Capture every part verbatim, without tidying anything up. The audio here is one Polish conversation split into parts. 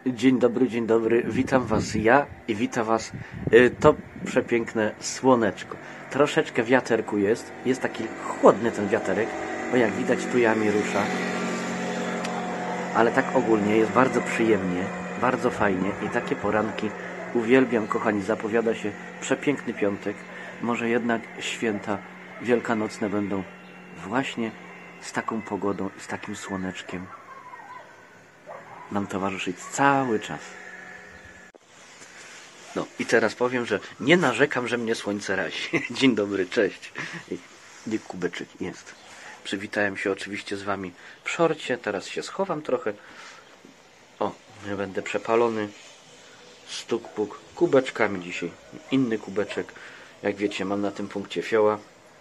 Dzień dobry, dzień dobry, witam Was ja i witam Was y, to przepiękne słoneczko. Troszeczkę wiaterku jest, jest taki chłodny ten wiaterek, bo jak widać tujami rusza. Ale tak ogólnie jest bardzo przyjemnie, bardzo fajnie i takie poranki uwielbiam, kochani. Zapowiada się przepiękny piątek. Może jednak święta wielkanocne będą właśnie z taką pogodą i z takim słoneczkiem nam towarzyszyć cały czas. No i teraz powiem, że nie narzekam, że mnie słońce razi. Dzień dobry, cześć. I kubeczek jest. Przywitałem się oczywiście z Wami w szorcie. Teraz się schowam trochę. O, nie będę przepalony. Stuk puk. Kubeczkami dzisiaj. Inny kubeczek. Jak wiecie, mam na tym punkcie fioła.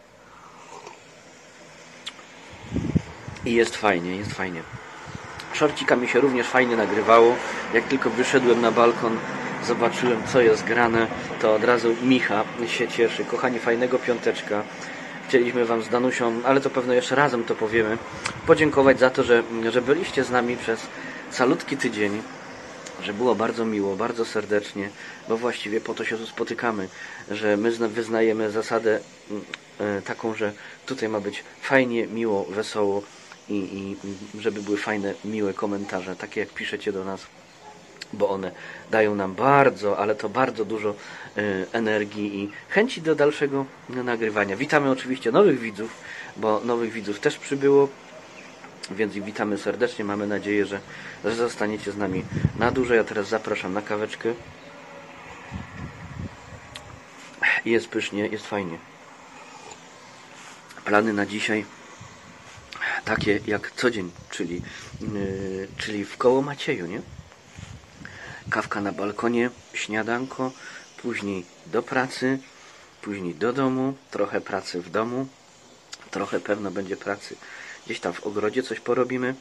I jest fajnie, jest fajnie. Szorcika mi się również fajnie nagrywało. Jak tylko wyszedłem na balkon, zobaczyłem, co jest grane, to od razu Micha się cieszy. Kochani, fajnego piąteczka. Chcieliśmy Wam z Danusią, ale to pewno jeszcze razem to powiemy, podziękować za to, że, że byliście z nami przez calutki tydzień, że było bardzo miło, bardzo serdecznie, bo właściwie po to się tu spotykamy, że my wyznajemy zasadę e, taką, że tutaj ma być fajnie, miło, wesoło i, i żeby były fajne, miłe komentarze, takie jak piszecie do nas, bo one dają nam bardzo, ale to bardzo dużo y, energii i chęci do dalszego nagrywania. Witamy oczywiście nowych widzów, bo nowych widzów też przybyło, więc i witamy serdecznie. Mamy nadzieję, że, że zostaniecie z nami na dłużej. Ja teraz zapraszam na kaweczkę. Jest pysznie, jest fajnie. Plany na dzisiaj takie jak co dzień, czyli, yy, czyli w koło Macieju, nie? Kawka na balkonie, śniadanko, później do pracy, później do domu, trochę pracy w domu, trochę pewno będzie pracy gdzieś tam w ogrodzie, coś porobimy,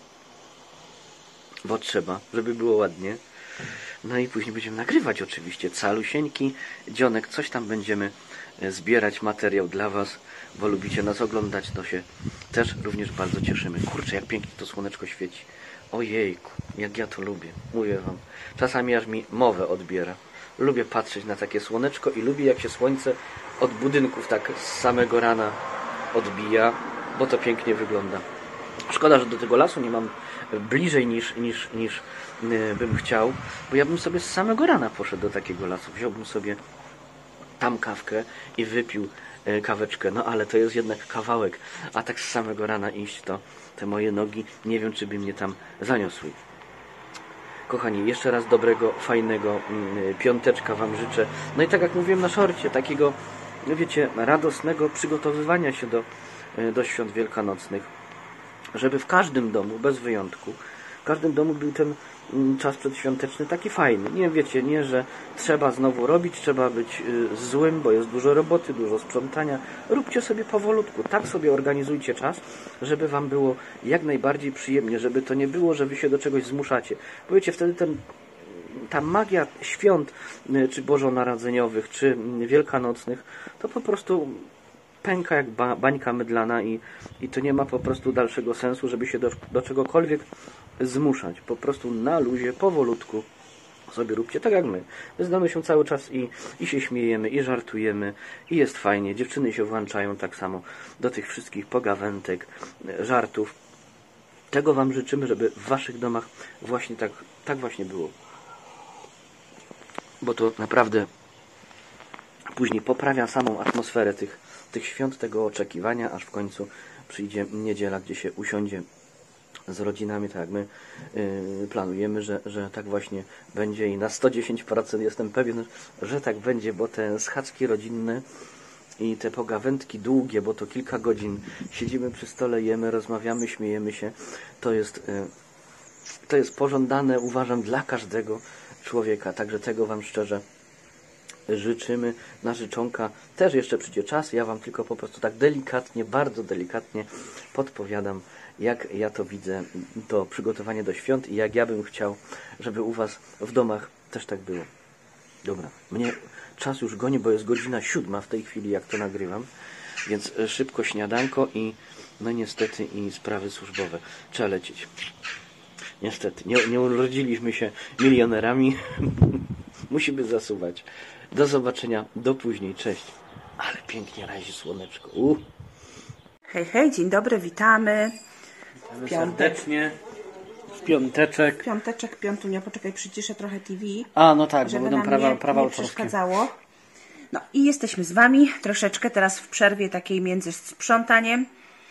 bo trzeba, żeby było ładnie. No i później będziemy nagrywać oczywiście calusieńki dzionek, coś tam będziemy zbierać, materiał dla Was, bo lubicie nas oglądać, to się też również bardzo cieszymy. Kurczę, jak pięknie to słoneczko świeci. Ojejku, jak ja to lubię, mówię Wam. Czasami aż mi mowę odbiera. Lubię patrzeć na takie słoneczko i lubię, jak się słońce od budynków tak z samego rana odbija, bo to pięknie wygląda. Szkoda, że do tego lasu nie mam bliżej niż, niż, niż yy, bym chciał, bo ja bym sobie z samego rana poszedł do takiego lasu. Wziąłbym sobie tam kawkę i wypił yy, kaweczkę, no ale to jest jednak kawałek, a tak z samego rana iść, to te moje nogi, nie wiem, czy by mnie tam zaniosły. Kochani, jeszcze raz dobrego, fajnego yy, piąteczka Wam życzę. No i tak jak mówiłem na szorcie, takiego, wiecie, radosnego przygotowywania się do, yy, do świąt wielkanocnych. Żeby w każdym domu, bez wyjątku, w każdym domu był ten czas przedświąteczny taki fajny. Nie wiecie, nie, że trzeba znowu robić, trzeba być y, złym, bo jest dużo roboty, dużo sprzątania. Róbcie sobie powolutku, tak sobie organizujcie czas, żeby Wam było jak najbardziej przyjemnie, żeby to nie było, że Wy się do czegoś zmuszacie. Bo wiecie, wtedy ten, ta magia świąt, y, czy bożonarodzeniowych, czy y, wielkanocnych, to po prostu pęka jak ba bańka mydlana i, i to nie ma po prostu dalszego sensu, żeby się do, do czegokolwiek zmuszać. Po prostu na luzie, powolutku sobie róbcie, tak jak my. My znamy się cały czas i, i się śmiejemy, i żartujemy, i jest fajnie. Dziewczyny się włączają tak samo do tych wszystkich pogawętek, żartów. Tego Wam życzymy, żeby w Waszych domach właśnie tak, tak właśnie było. Bo to naprawdę później poprawia samą atmosferę tych tych świąt, tego oczekiwania, aż w końcu przyjdzie niedziela, gdzie się usiądzie z rodzinami, tak jak my yy, planujemy, że, że tak właśnie będzie i na sto dziesięć procent jestem pewien, że tak będzie, bo te schadzki rodzinne i te pogawędki długie, bo to kilka godzin siedzimy przy stole, jemy, rozmawiamy, śmiejemy się, to jest, yy, to jest pożądane, uważam, dla każdego człowieka, także tego Wam szczerze życzymy. Na życzonka też jeszcze przyjdzie czas. Ja Wam tylko po prostu tak delikatnie, bardzo delikatnie podpowiadam, jak ja to widzę, to przygotowanie do świąt i jak ja bym chciał, żeby u Was w domach też tak było. Dobra, mnie czas już goni, bo jest godzina siódma w tej chwili, jak to nagrywam, więc szybko śniadanko i no niestety i sprawy służbowe. Trzeba lecieć. Niestety, nie, nie urodziliśmy się milionerami. Musimy zasuwać. Do zobaczenia, do później, cześć. Ale pięknie razi słoneczko. Uh. Hej, hej, dzień dobry, witamy. Witamy serdecznie. W piąteczek. Piąteczek, piątunia, poczekaj, przyciszę trochę T V. A, no tak, bo żeby będą nam prawa, nie, prawa nie autorskie. przeszkadzało. No i jesteśmy z Wami troszeczkę teraz w przerwie takiej między sprzątaniem.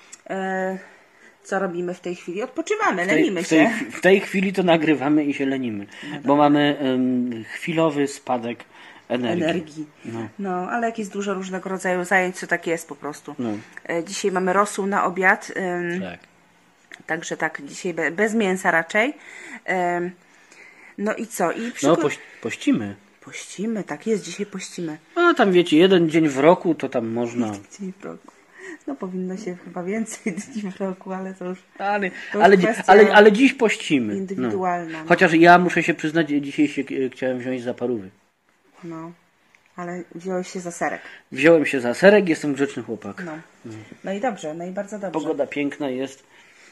E, co robimy w tej chwili? Odpoczywamy, W tej, lenimy w, tej, się. w tej chwili to nagrywamy i się lenimy, bo mamy um, chwilowy spadek energii. Energii. No. No, ale jak jest dużo różnego rodzaju zajęć, to tak jest po prostu. No. E, dzisiaj mamy rosół na obiad. Ym, Tak. Także tak, dzisiaj be, bez mięsa raczej. Ym, no i co? I No, przygo- poś, pościmy. Pościmy, tak jest, dzisiaj pościmy. A tam wiecie, jeden dzień w roku to tam można. Dzień w roku. No powinno się chyba więcej dni w roku, ale to już Ale, To ale, kwestia ale, ale dziś pościmy. indywidualna. No. Chociaż ja muszę się przyznać, dzisiaj się e, chciałem wziąć za parówy. No, ale wziąłeś się za serek. Wziąłem się za serek, jestem grzeczny chłopak. No, no i dobrze, no i bardzo dobrze. Pogoda piękna jest.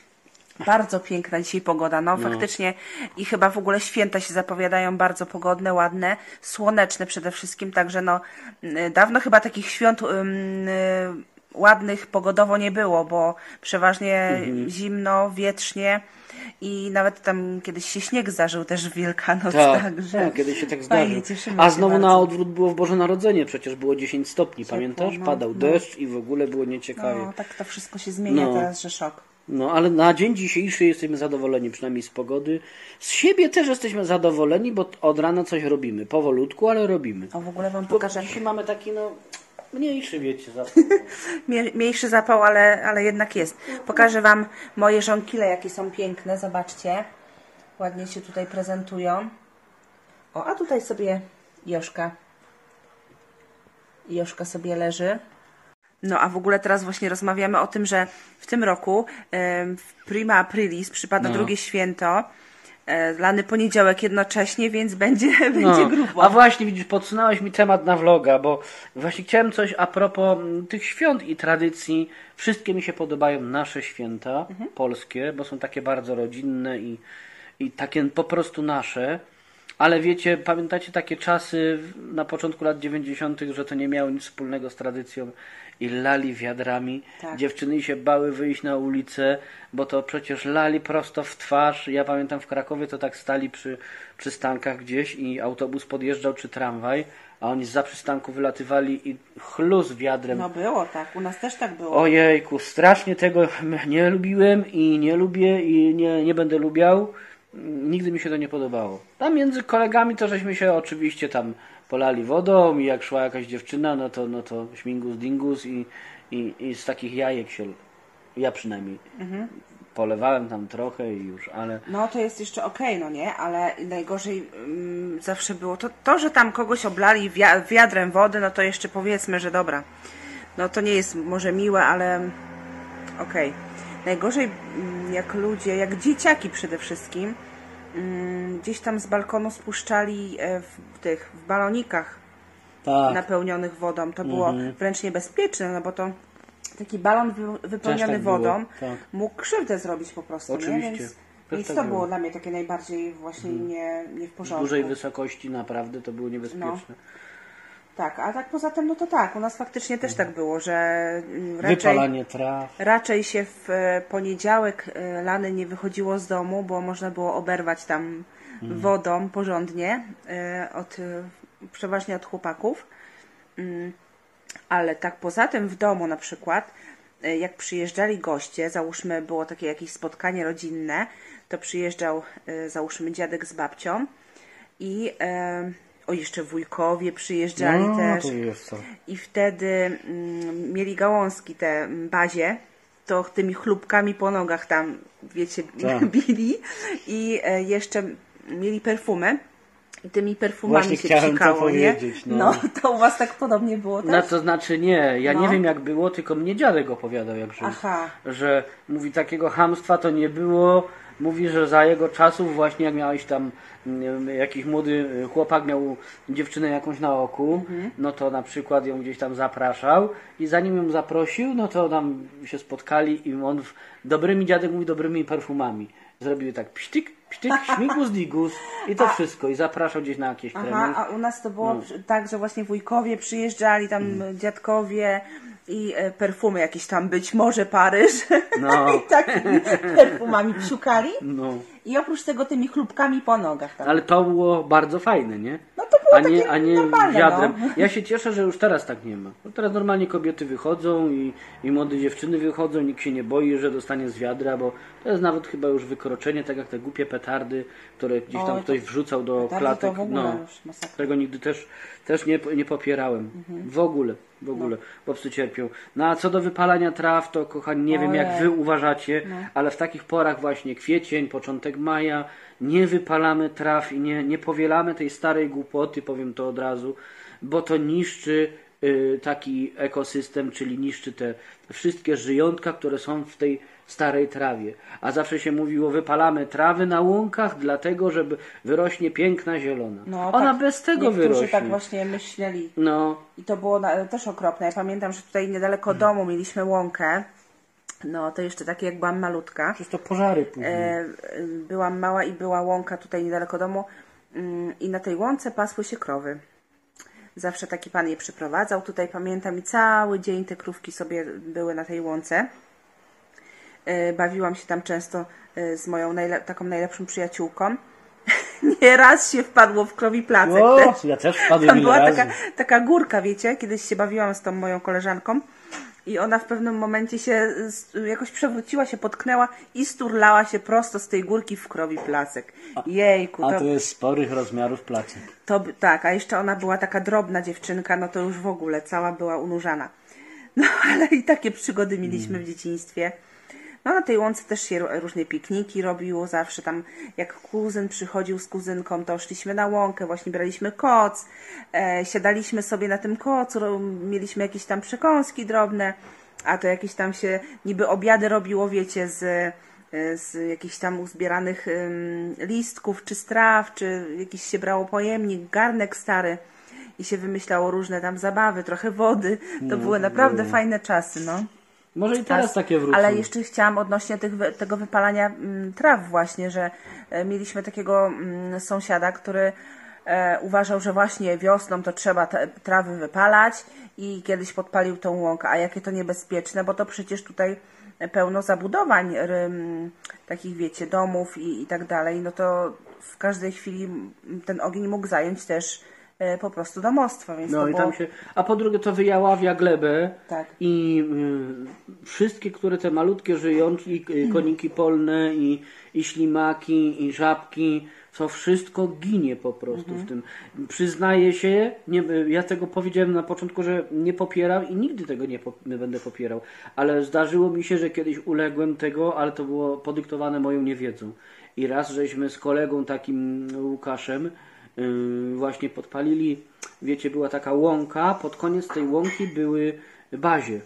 Bardzo piękna dzisiaj pogoda, no, no faktycznie i chyba w ogóle święta się zapowiadają bardzo pogodne, ładne, słoneczne przede wszystkim, także no y, dawno chyba takich świąt ym, y, ładnych pogodowo nie było, bo przeważnie Mhm. zimno, wietrznie i nawet tam kiedyś się śnieg zdarzył też w Wielkanoc, Tak, także tak, kiedyś się tak fajnie, zdarzył. cieszymy A się znowu bardzo. na odwrót było w Boże Narodzenie, przecież było dziesięć stopni, Ciepło, pamiętasz? no, Padał no. deszcz i w ogóle było nieciekawie. No, tak to wszystko się zmienia No. teraz, że szok. No, ale na dzień dzisiejszy jesteśmy zadowoleni, przynajmniej z pogody. Z siebie też jesteśmy zadowoleni, bo od rana coś robimy. Powolutku, ale robimy. O, w ogóle Wam Bo pokażę. dzisiaj mamy taki, no, mniejszy, wiecie, zapał. Mie- Mniejszy zapał, ale, ale jednak jest. Pokażę Wam moje żonkile, jakie są piękne. Zobaczcie. Ładnie się tutaj prezentują. O, a tutaj sobie Joszka. Joszka sobie leży. No, a w ogóle teraz właśnie rozmawiamy o tym, że w tym roku em, w prima aprilis przypada No. drugie święto. e, Lany poniedziałek jednocześnie, więc będzie, będzie No, grubo. a właśnie widzisz, podsunąłeś mi temat na vloga, bo właśnie chciałem coś a propos mm, tych świąt i tradycji. Wszystkie mi się podobają nasze święta Mhm. polskie, bo są takie bardzo rodzinne i, i takie po prostu nasze. Ale wiecie, pamiętacie takie czasy w- na początku lat dziewięćdziesiątych, że to nie miało nic wspólnego z tradycją i lali wiadrami. Tak. Dziewczyny się bały wyjść na ulicę, bo to przecież lali prosto w twarz. Ja pamiętam w Krakowie to tak stali przy przystankach gdzieś i autobus podjeżdżał czy tramwaj, a oni zza przystanku wylatywali i chlus wiadrem. No było tak, u nas też tak było. Ojejku, strasznie tego nie lubiłem i nie lubię i nie, nie będę lubiał. Nigdy mi się to nie podobało. Tam między kolegami to żeśmy się oczywiście tam polali wodą i jak szła jakaś dziewczyna, no to, no to śmigus dingus i, i, i z takich jajek się, ja przynajmniej, polewałem tam trochę i już, ale No to jest jeszcze okej, no nie? Ale najgorzej mm, zawsze było to, to, że tam kogoś oblali wia wiadrem wody, no to jeszcze powiedzmy, że dobra. No to nie jest może miłe, ale okej. Najgorzej mm, jak ludzie, jak dzieciaki przede wszystkim, mm, gdzieś tam z balkonu spuszczali e, w tych, w balonikach tak, napełnionych wodą. To było wręcz niebezpieczne, no bo to taki balon wy wypełniony tak było, wodą tak. mógł krzywdę zrobić po prostu, Oczywiście. nie? Więc, Też więc tak to było. było dla mnie takie najbardziej właśnie nie, nie w z porządku. dużej wysokości naprawdę to było niebezpieczne. Tak, a tak poza tym, no to tak, u nas faktycznie też tak było, że mm, raczej, Wypalanie traw. raczej się w e, poniedziałek e, lany nie wychodziło z domu, bo można było oberwać tam wodą porządnie, e, od, e, przeważnie od chłopaków. Mm, Ale tak poza tym w domu na przykład, e, jak przyjeżdżali goście, załóżmy było takie jakieś spotkanie rodzinne, to przyjeżdżał e, załóżmy dziadek z babcią i e, o jeszcze wujkowie przyjeżdżali No, też to jest co. i wtedy mm, mieli gałązki te mm, bazie, to tymi chlubkami po nogach tam, wiecie, Tak. bili i e, jeszcze mieli perfumy i tymi perfumami Właśnie się chciałem to psikało, nie? powiedzieć, no. No, to u was tak podobnie było też? No to znaczy nie, ja nie No. wiem jak było, tylko mnie dziadek opowiadał jak żył. Aha. Że mówi takiego chamstwa to nie było, mówi, że za jego czasów właśnie jak miałeś tam mm, jakiś młody chłopak miał dziewczynę jakąś na oku, no to na przykład ją gdzieś tam zapraszał i zanim ją zaprosił, no to tam się spotkali i on w, dobrymi, dziadek mówi, dobrymi perfumami zrobiły tak psztyk, psztyk, śmigus, digus i to wszystko. I zapraszał gdzieś na jakieś Aha, trening. a u nas to było No. przy- tak, że właśnie wujkowie przyjeżdżali, tam Mm. dziadkowie i e, perfumy jakieś tam, być może Paryż. No. I takimi perfumami psiukali. No. I oprócz tego tymi chlubkami po nogach tam. Ale to było bardzo fajne, nie? No to było a nie, takie a nie normalne, wiadrem. no. Ja się cieszę, że już teraz tak nie ma. Bo teraz normalnie kobiety wychodzą i, i młode dziewczyny wychodzą, nikt się nie boi, że dostanie z wiadra, bo to jest nawet chyba już wykroczenie, tak jak te głupie petardy, które gdzieś tam Oj, ktoś to- wrzucał do petardy klatek. to w ogóle No, już masakra. tego nigdy też, też nie, nie popierałem. Mhm. W ogóle, w ogóle, bo psy cierpią. No a co do wypalania traw, to kochani, nie wiem jak Ojej. wy uważacie, No. ale w takich porach właśnie kwiecień, początek maja, nie wypalamy traw i nie, nie powielamy tej starej głupoty, powiem to od razu, bo to niszczy y, taki ekosystem, czyli niszczy te wszystkie żyjątka, które są w tej starej trawie. A zawsze się mówiło, wypalamy trawy na łąkach, dlatego, żeby wyrośnie piękna zielona. No, Ona tak, bez tego niektórzy wyrośnie. tak właśnie myśleli. No, I to było na, też okropne. Ja pamiętam, że tutaj niedaleko Mm. domu mieliśmy łąkę. No to jeszcze takie jak byłam malutka. przecież to pożary później. E, e, byłam mała i była łąka tutaj niedaleko domu mm, i na tej łące pasły się krowy. Zawsze taki pan je przyprowadzał. Tutaj pamiętam i cały dzień te krówki sobie były na tej łące. E, bawiłam się tam często e, z moją najle- taką najlepszą przyjaciółką. Nieraz się wpadło w krowi placek O, też. ja też wpadłem Tam ile była razy. taka, taka górka, wiecie, kiedyś się bawiłam z tą moją koleżanką i ona w pewnym momencie się s- jakoś przewróciła, się potknęła i sturlała się prosto z tej górki w krowi placek. Jejku, A to, to jest sporych rozmiarów placek. to by- tak, a jeszcze ona była taka drobna dziewczynka, no to już w ogóle cała była unurzana. No ale i takie przygody mieliśmy w dzieciństwie. No na tej łące też się ro- różne pikniki robiło zawsze tam, jak kuzyn przychodził z kuzynką, to szliśmy na łąkę, właśnie braliśmy koc, e, siadaliśmy sobie na tym kocu, ro- mieliśmy jakieś tam przekąski drobne, a to jakieś tam się niby obiady robiło, wiecie, z, e, z jakichś tam uzbieranych ym, listków, czy straw, czy jakiś się brało pojemnik, garnek stary i się wymyślało różne tam zabawy, trochę wody. To były naprawdę fajne czasy, no. Może i teraz takie wrócą. Ale jeszcze chciałam odnośnie tych, wy- tego wypalania mm, traw właśnie, że e, mieliśmy takiego mm, sąsiada, który e, uważał, że właśnie wiosną to trzeba te trawy wypalać i kiedyś podpalił tą łąkę. A jakie to niebezpieczne, bo to przecież tutaj pełno zabudowań rym, takich, wiecie, domów i, i tak dalej. No to w każdej chwili mm, ten ogień mógł zająć też e, po prostu domostwo, więc No to i było... tam się. A po drugie to wyjaławia glebę Tak. i y, wszystkie, które te malutkie żyjątki, y, koniki polne i, i ślimaki i żabki, to wszystko ginie po prostu w tym. Przyznaję się, nie, ja tego powiedziałem na początku, że nie popieram i nigdy tego nie, po, nie będę popierał, ale zdarzyło mi się, że kiedyś uległem tego, ale to było podyktowane moją niewiedzą. I raz żeśmy z kolegą takim Łukaszem Yy, właśnie podpalili, wiecie, była taka łąka, pod koniec tej łąki były bazie.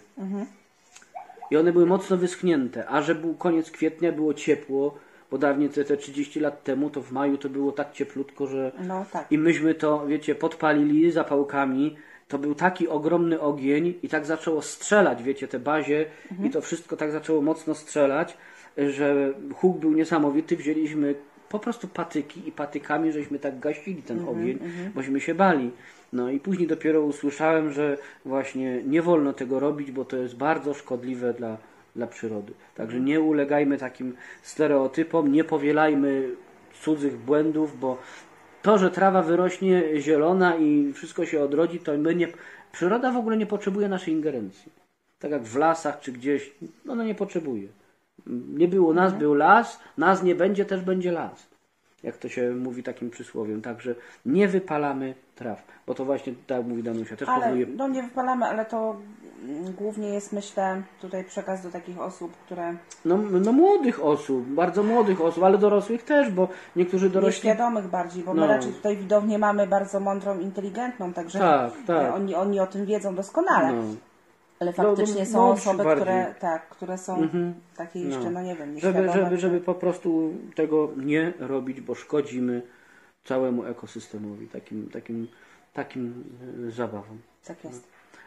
I one były mocno wyschnięte, a że był koniec kwietnia, było ciepło, bo dawniej te, te trzydzieści lat temu, to w maju to było tak cieplutko, że No tak. i myśmy to, wiecie, podpalili zapałkami. To był taki ogromny ogień i tak zaczęło strzelać, wiecie, te bazie i to wszystko tak zaczęło mocno strzelać, że huk był niesamowity. Wzięliśmy po prostu patyki i patykami, żeśmy tak gasili ten ogień, bośmy się bali. No i później dopiero usłyszałem, że właśnie nie wolno tego robić, bo to jest bardzo szkodliwe dla, dla przyrody. Także nie ulegajmy takim stereotypom, nie powielajmy cudzych błędów, bo to, że trawa wyrośnie zielona i wszystko się odrodzi, to my nie, przyroda w ogóle nie potrzebuje naszej ingerencji. Tak jak w lasach czy gdzieś, ona nie potrzebuje. Nie było nas, był las, nas nie będzie, też będzie las. Jak to się mówi takim przysłowiem. Także nie wypalamy traw. Bo to właśnie, tak jak mówi Danusia, też Ale powoduje... no nie wypalamy, ale to mm, głównie jest, myślę, tutaj przekaz do takich osób, które No, no młodych osób, bardzo młodych osób, ale dorosłych też, bo niektórzy dorośli... nieświadomych bardziej, bo No. my raczej tutaj widownię mamy bardzo mądrą, inteligentną, także Tak, tak. e, Oni, oni o tym wiedzą doskonale. No. Ale faktycznie no, są młodsi osoby, bardziej. które tak, które są takie jeszcze, no. nie wiem, Żeby, nieświadome. żeby, żeby po prostu tego nie robić, bo szkodzimy całemu ekosystemowi, takim, takim, takim e, zabawom. Tak jest.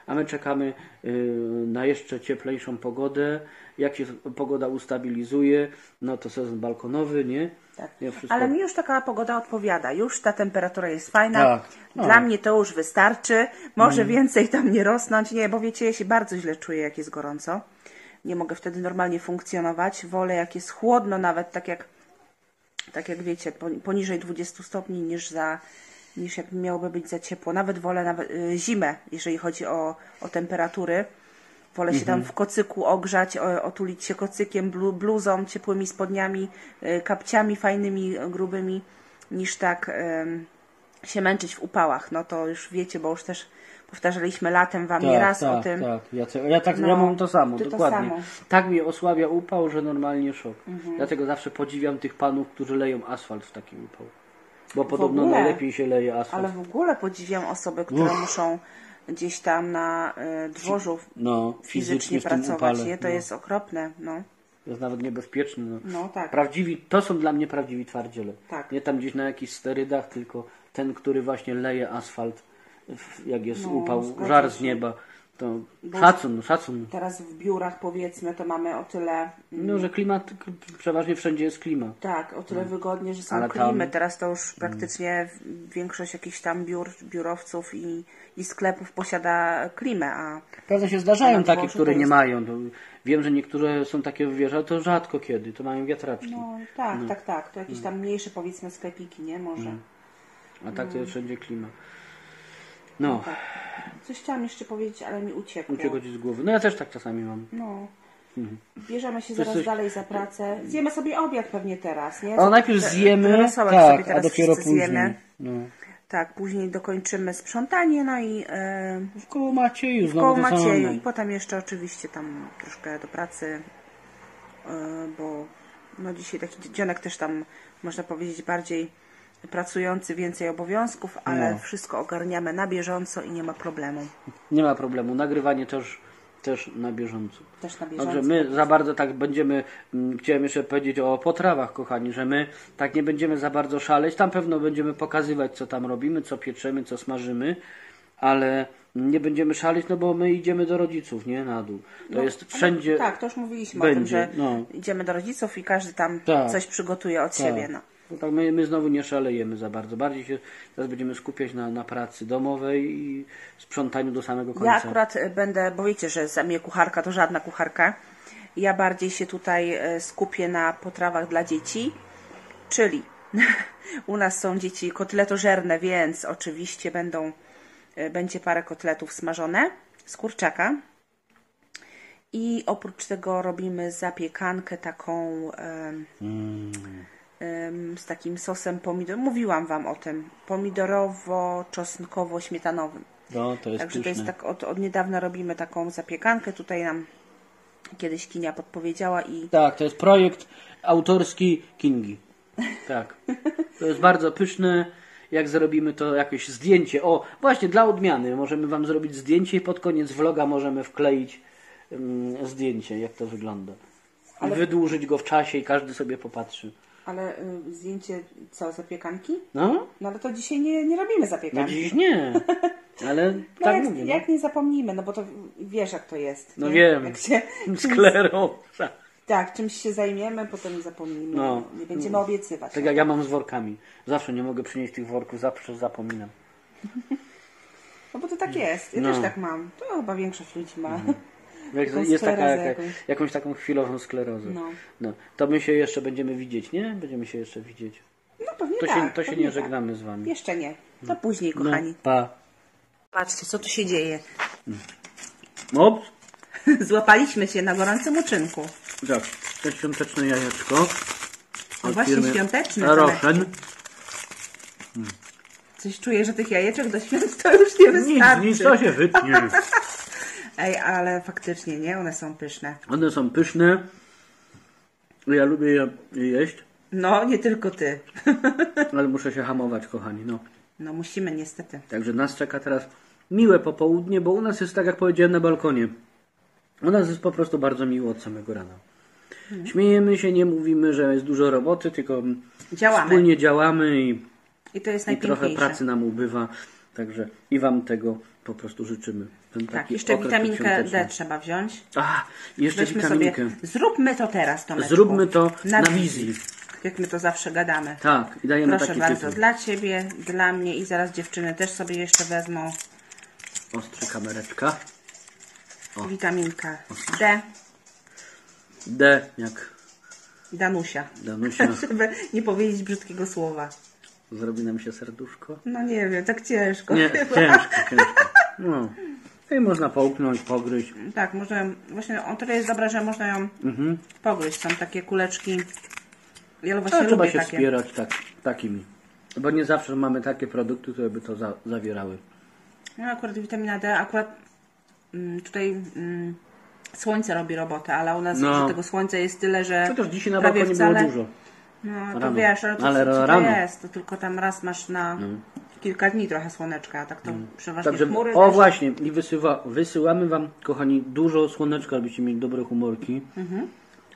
a my czekamy y, na jeszcze cieplejszą pogodę. Jak się pogoda ustabilizuje, no to sezon balkonowy, nie? Tak. Ja wszystko... Ale mi już taka pogoda odpowiada. Już ta temperatura jest fajna. Tak. No. Dla mnie to już wystarczy. Może mm. więcej tam nie rosnąć. Nie, bo wiecie, ja się bardzo źle czuję, jak jest gorąco. Nie mogę wtedy normalnie funkcjonować. Wolę, jak jest chłodno, nawet tak jak, tak jak wiecie, poniżej dwudziestu stopni, niż za niż jak miałoby być za ciepło. Nawet wolę nawet, y, zimę, jeżeli chodzi o, o temperatury. Wolę się tam w kocyku ogrzać, o, otulić się kocykiem, blu, bluzą, ciepłymi spodniami, y, kapciami fajnymi, grubymi, niż tak y, się męczyć w upałach. No to już wiecie, bo już też powtarzaliśmy latem wam tak, nieraz tak, o tym. Tak, ja, ja, tak, no, ja mam to samo, to dokładnie. samo. Tak mnie osłabia upał, że normalnie szok. Mhm. Dlatego zawsze podziwiam tych panów, którzy leją asfalt w taki upał. Bo podobno ogóle, najlepiej się leje asfalt. Ale w ogóle podziwiam osoby, które Uff. muszą gdzieś tam na y, dworzu no, fizycznie, fizycznie pracować. upale, Nie? To no. jest okropne. No. To jest nawet niebezpieczne. No. No, tak. Prawdziwi, to są dla mnie prawdziwi twardziele. Tak. Nie tam gdzieś na jakichś sterydach, tylko ten, który właśnie leje asfalt, jak jest No, upał, zgadza żar z się. nieba. To Bo szacun, szacun. Teraz w biurach, powiedzmy, to mamy o tyle... mm, No, że klimat, przeważnie wszędzie jest klima. Tak, o tyle wygodnie, że są Ale klimy. tam- Teraz to już praktycznie większość jakichś tam biur, biurowców i, i sklepów posiada klimę, a Prawda się zdarzają na takie, dworzu które to nie jest- mają. To wiem, że niektóre są takie w wieży, ale to rzadko kiedy. To mają wiatraczki. no tak, tak, tak. To jakieś tam mniejsze, powiedzmy, sklepiki, nie? Może. A tak to jest wszędzie klima. No, Tak. Coś chciałam jeszcze powiedzieć, ale mi uciekło. uciekło ci z głowy. No ja też tak czasami mam. No. Mhm. Bierzemy się To zaraz coś- dalej za pracę. Zjemy sobie obiad pewnie teraz, nie? O, najpierw Te- zjemy, rosołek sobie tak, a teraz dopiero wszyscy później. zjemy. No. Tak, później dokończymy sprzątanie, no i e, W koło Macieju znowu koło to samo. Macieju i potem jeszcze oczywiście tam troszkę do pracy, e, bo no dzisiaj taki dzionek też tam, można powiedzieć, bardziej pracujący, więcej obowiązków, ale No. wszystko ogarniamy na bieżąco i nie ma problemu. Nie ma problemu. Nagrywanie też, też na bieżąco. Też na bieżąco. Także my za bardzo tak będziemy, mm, chciałem jeszcze powiedzieć o potrawach, kochani, że my tak nie będziemy za bardzo szaleć. Tam pewno będziemy pokazywać, co tam robimy, co pieczemy, co smażymy, ale nie będziemy szaleć, no bo my idziemy do rodziców, nie? Na dół. To No, jest ale wszędzie... Tak, to już mówiliśmy o tym, będzie, że no. idziemy do rodziców i każdy tam Tak. coś przygotuje od siebie. No. To tak my, my znowu nie szalejemy za bardzo. Bardziej się teraz będziemy skupiać na, na pracy domowej i sprzątaniu do samego końca. Ja akurat e, będę, bo wiecie, że za mnie kucharka to żadna kucharka. Ja bardziej się tutaj e, skupię na potrawach dla dzieci, czyli u nas są dzieci kotletożerne, więc oczywiście będą, e, będzie parę kotletów smażone z kurczaka. I oprócz tego robimy zapiekankę taką em, Mm. em, z takim sosem pomidor. Mówiłam Wam o tym. Pomidorowo-czosnkowo-śmietanowym. No, to jest Także to pyszne. jest tak, od, od niedawna robimy taką zapiekankę. Tutaj nam kiedyś Kinia podpowiedziała i Tak, to jest projekt autorski Kingi. Tak. To jest bardzo pyszne. Jak zrobimy to jakieś zdjęcie. O, właśnie dla odmiany możemy Wam zrobić zdjęcie i pod koniec vloga możemy wkleić um, zdjęcie, jak to wygląda. I Ale- wydłużyć go w czasie i każdy sobie popatrzy. ale y, zdjęcie co, zapiekanki? No, No ale to dzisiaj nie, nie robimy no zapiekanki. dziś nie. Ale No tak jak, mówię. No. jak nie zapomnimy, no bo to wiesz jak to jest. No nie? wiem. Jak się, Skleroza. tak, czymś się zajmiemy, potem zapomnimy. No. Nie będziemy obiecywać. Tak jak ja mam z workami. Zawsze nie mogę przynieść tych worków, zawsze zapominam. No bo to tak jest. Ja No. też tak mam. To chyba większość ludzi ma. Jak Taką jest taka, sklerozę jaka, jakąś. jakąś taką chwilową sklerozę. No. No. To my się jeszcze będziemy widzieć, nie? Będziemy się jeszcze widzieć. No pewnie To tak. się, to się pewnie nie tak. żegnamy z Wami. Jeszcze nie. To później, kochani. No, pa. Patrzcie, co tu się dzieje. Ops. Złapaliśmy się na gorącym uczynku. Tak, to świąteczne jajeczko. No od właśnie firmy świąteczne. Roshen. Coś czuję, że tych jajeczek do świąt to już nie Nic, wystarczy. nic to się wytnie. Ej, ale faktycznie, nie? One są pyszne. One są pyszne. Ja lubię je je jeść, No, nie tylko ty. ale muszę się hamować, kochani. No. No musimy niestety. Także nas czeka teraz miłe popołudnie, bo u nas jest tak, jak powiedziałem, na balkonie. U nas jest po prostu bardzo miło od samego rana. Śmiejemy się, nie mówimy, że jest dużo roboty, tylko Działamy. wspólnie działamy i, I to jest i trochę najpiękniejsze. pracy nam ubywa. Także i Wam tego po prostu życzymy. Ten Tak, taki jeszcze okres witaminkę przedświąteczny. D trzeba wziąć. A, jeszcze Weźmy witaminkę. sobie, zróbmy to teraz, Tomeczku. Zróbmy to na, na wizji. wizji. Tak jak my to zawsze gadamy. Tak, i dajemy Proszę taki bardzo, tytuł. dla Ciebie, dla mnie i zaraz dziewczyny też sobie jeszcze wezmą. Ostry kamereczka. O. Witaminka D. D jak Danusia. Danusia. Żeby nie powiedzieć brzydkiego słowa. Zrobi nam się serduszko. No nie wiem, tak ciężko. Nie, chyba. ciężko, ciężko. No. I można połknąć, pogryźć. Tak, można ją, właśnie o tyle jest dobra, że można ją Mhm. pogryźć. Są takie kuleczki. Ja A właśnie trzeba lubię się takie. wspierać tak, takimi. Bo nie zawsze mamy takie produkty, które by to za, zawierały. No akurat witamina D, akurat mm, tutaj mm, słońce robi robotę, ale u nas No. że tego słońca jest tyle, że Chociaż dzisiaj na prawie balkonie wcale... było dużo. No to Rano. wiesz, ale to, Ale co, co to rano. jest? To tylko tam raz masz na kilka dni trochę słoneczka, a tak to przeważnie Także, chmury. o też. właśnie, i wysyła, wysyłamy Wam, kochani, dużo słoneczka, abyście mieli dobre humorki. Mhm.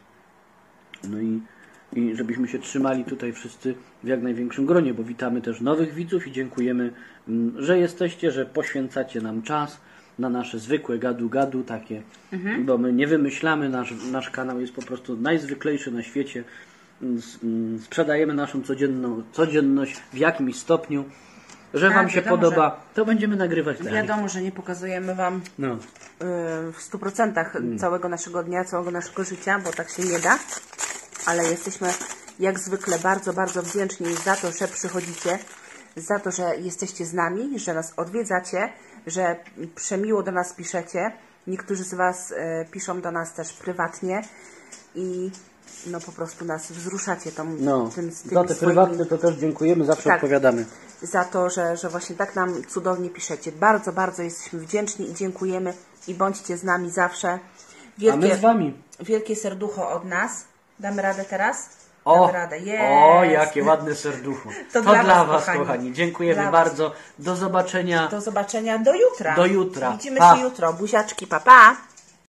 No i, i żebyśmy się trzymali tutaj wszyscy w jak największym gronie, bo witamy też nowych widzów i dziękujemy, mm, że jesteście, że poświęcacie nam czas na nasze zwykłe gadu-gadu takie, Mhm. bo my nie wymyślamy, nasz, nasz kanał jest po prostu najzwyklejszy na świecie. Mm, s- mm, Sprzedajemy naszą codzienną, codzienność w jakimś stopniu, że Tak, Wam się wiadomo, podoba, to będziemy nagrywać dalej. Wiadomo, że nie pokazujemy Wam No. y, w stu procentach całego naszego dnia, całego naszego życia, bo tak się nie da, ale jesteśmy jak zwykle bardzo, bardzo wdzięczni za to, że przychodzicie, za to, że jesteście z nami, że nas odwiedzacie, że przemiło do nas piszecie. Niektórzy z Was y, piszą do nas też prywatnie i no po prostu nas wzruszacie tą, No, tym, z tymi za te swoimi- prywatne to też dziękujemy, zawsze Tak. odpowiadamy. za to, że, że właśnie tak nam cudownie piszecie. Bardzo, bardzo jesteśmy wdzięczni i dziękujemy i bądźcie z nami zawsze. A Wielkie, my z Wami. wielkie serducho od nas. Damy radę teraz? O, Damy radę. Jest. o, jakie ładne serducho. To To, dla dla was, Was, kochani. kochani. Dziękujemy Dla was. bardzo. Do zobaczenia. Do zobaczenia do jutra. Do jutra. Widzimy Pa. się jutro. Buziaczki, pa, pa.